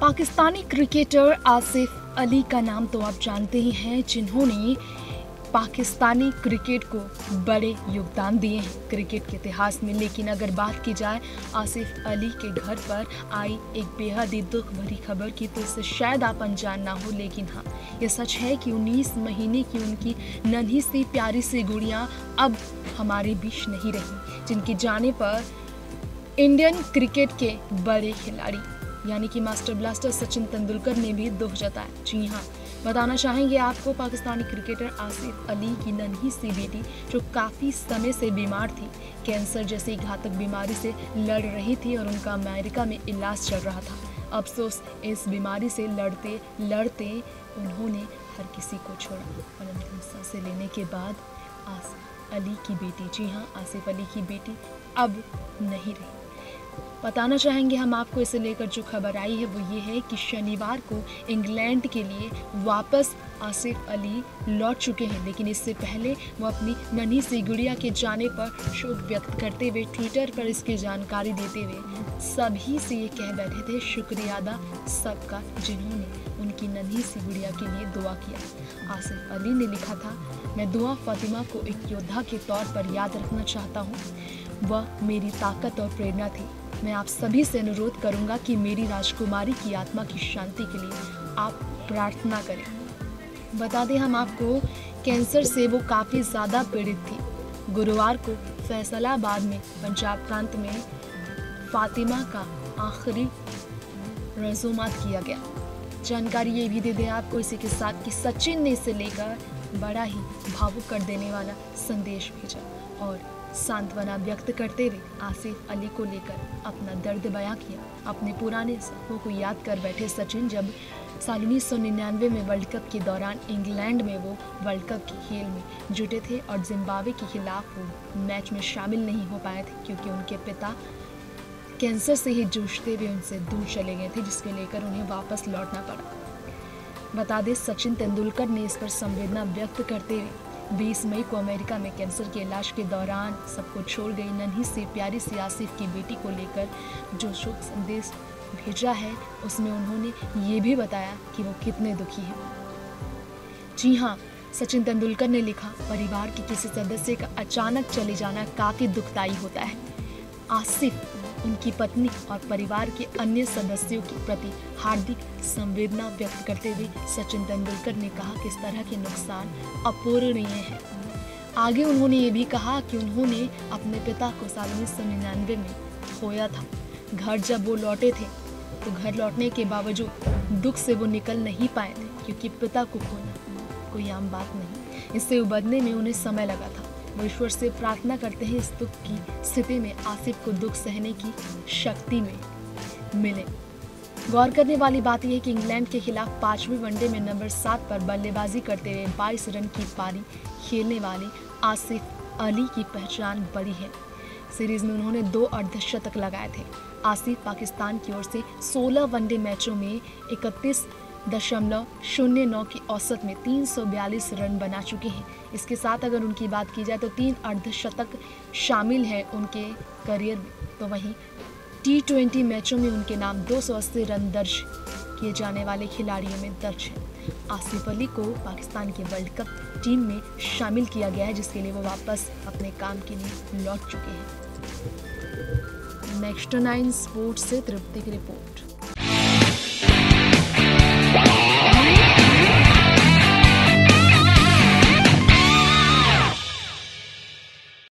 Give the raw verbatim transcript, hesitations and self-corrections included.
Pakistani cricketer Asif Ali का नाम तो आप जानते ही हैं, जिन्होंने पाकिस्तानी क्रिकेट को बड़े योगदान दिए हैं क्रिकेट के इतिहास में। लेकिन अगर बात की जाए आसिफ अली के घर पर आई एक बेहद ही दुख भरी खबर की, तो इससे शायद आप अनजान ना हो, लेकिन हाँ, ये सच है कि उन्नीस महीने की उनकी नन्ही सी प्यारी सी गुड़िया अब हमारे बीच नहीं रही, जिनके जाने पर इंडियन क्रिकेट के बड़े खिलाड़ी यानी कि मास्टर ब्लास्टर सचिन तेंदुलकर ने भी दुख जताया। जी हाँ, बताना चाहेंगे आपको, पाकिस्तानी क्रिकेटर आसिफ अली की नन्ही सी बेटी जो काफ़ी समय से बीमार थी, कैंसर जैसी घातक बीमारी से लड़ रही थी और उनका अमेरिका में इलाज चल रहा था। अफसोस, इस बीमारी से लड़ते लड़ते उन्होंने हर किसी को छोड़ा और अंतिम सांसें लेने के बाद आसिफ अली की बेटी, जी हाँ, आसिफ अली की बेटी अब नहीं रही। बताना चाहेंगे हम आपको, इसे लेकर जो खबर आई है वो ये है कि शनिवार को इंग्लैंड के लिए वापस आसिफ अली लौट चुके हैं, लेकिन इससे पहले वो अपनी नन्ही सी गुड़िया के जाने पर शोक व्यक्त करते हुए ट्विटर पर इसकी जानकारी देते हुए सभी से ये कह बैठे थे, शुक्रिया अदा सबका जिन्होंने उनकी नन्ही सी गुड़िया के लिए दुआ किया। आसिफ अली ने लिखा था, मैं दुआ फातिमा को एक योद्धा के तौर पर याद रखना चाहता हूँ, वह मेरी ताकत और प्रेरणा थी। मैं आप सभी से अनुरोध करूंगा कि मेरी राजकुमारी की आत्मा की शांति के लिए आप प्रार्थना करें। बता दें हम आपको, कैंसर से वो काफ़ी ज़्यादा पीड़ित थी। गुरुवार को फैसलाबाद में पंजाब प्रांत में फातिमा का आखिरी रसूमात किया गया। जानकारी ये भी दे दें आपको इसी के साथ कि सचिन ने इसे लेकर बड़ा ही भावुक कर देने वाला संदेश भेजा और सांत्वना व्यक्त करते हुए आसिफ अली को लेकर अपना दर्द बयां किया। अपने पुराने सपनों को याद कर बैठे सचिन जब साल उन्नीस सौ निन्यानवे में वर्ल्ड कप के दौरान इंग्लैंड में वो वर्ल्ड कप के खेल में जुटे थे और जिम्बाब्वे के खिलाफ वो मैच में शामिल नहीं हो पाए थे, क्योंकि उनके पिता कैंसर से ही जूझते हुए उनसे दूर चले गए थे, जिसके लेकर उन्हें वापस लौटना पड़ा। बता दें, सचिन तेंदुलकर ने इस पर संवेदना व्यक्त करते हुए बीस मई को अमेरिका में कैंसर के इलाज के दौरान सबको छोड़ गई नन्ही सी प्यारी सी आसिफ की बेटी को लेकर जो शोक संदेश भेजा है, उसमें उन्होंने ये भी बताया कि वो कितने दुखी हैं। जी हाँ, सचिन तेंदुलकर ने लिखा, परिवार के किसी सदस्य का अचानक चले जाना काफ़ी दुखदायी होता है। आसिफ, उनकी पत्नी और परिवार के अन्य सदस्यों के प्रति हार्दिक संवेदना व्यक्त करते हुए सचिन तेंदुलकर ने कहा कि इस तरह के नुकसान अपूरणीय है। आगे उन्होंने ये भी कहा कि उन्होंने अपने पिता को साल उन्नीस सौ निन्यानवे में खोया था। घर जब वो लौटे थे तो घर लौटने के बावजूद दुख से वो निकल नहीं पाए थे, क्योंकि पिता को खोना कोई आम बात नहीं। इससे उबरने में उन्हें समय लगा था। वो ईश्वर से प्रार्थना करते हैं इस दुख की स्थिति में आसिफ को दुख सहने की शक्ति में मिले। गौर करने वाली बात यह है कि इंग्लैंड के खिलाफ पांचवें वनडे में नंबर सात पर बल्लेबाजी करते हुए बाईस रन की पारी खेलने वाले आसिफ अली की पहचान बड़ी है। सीरीज में उन्होंने दो अर्धशतक लगाए थे। आसिफ पाकिस्तान की ओर से सोलह वनडे मैचों में इकतीस दशमलव शून्य नौ की औसत में तीन सौ बयालीस रन बना चुके हैं। इसके साथ अगर उनकी बात की जाए तो तीन अर्धशतक शामिल है उनके करियर में, तो वहीं टी ट्वेंटी मैचों में उनके नाम दो सौ अस्सी रन दर्ज किए जाने वाले खिलाड़ियों में दर्ज है। आसिफ अली को पाकिस्तान की वर्ल्ड कप टीम में शामिल किया गया है, जिसके लिए वो वापस अपने काम के लिए लौट चुके हैं। नेक्स्ट नाइन स्पोर्ट्स से तृप्ति की रिपोर्ट।